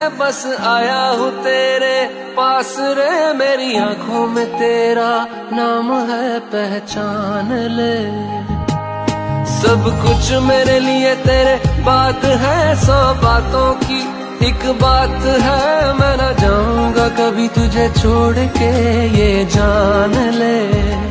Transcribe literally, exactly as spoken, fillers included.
बस आया हूँ तेरे पास रे, मेरी आंखों में तेरा नाम है, पहचान ले। सब कुछ मेरे लिए तेरे बात है, सौ बातों की एक बात है। मैं ना जाऊंगा कभी तुझे छोड़ के, ये जान ले।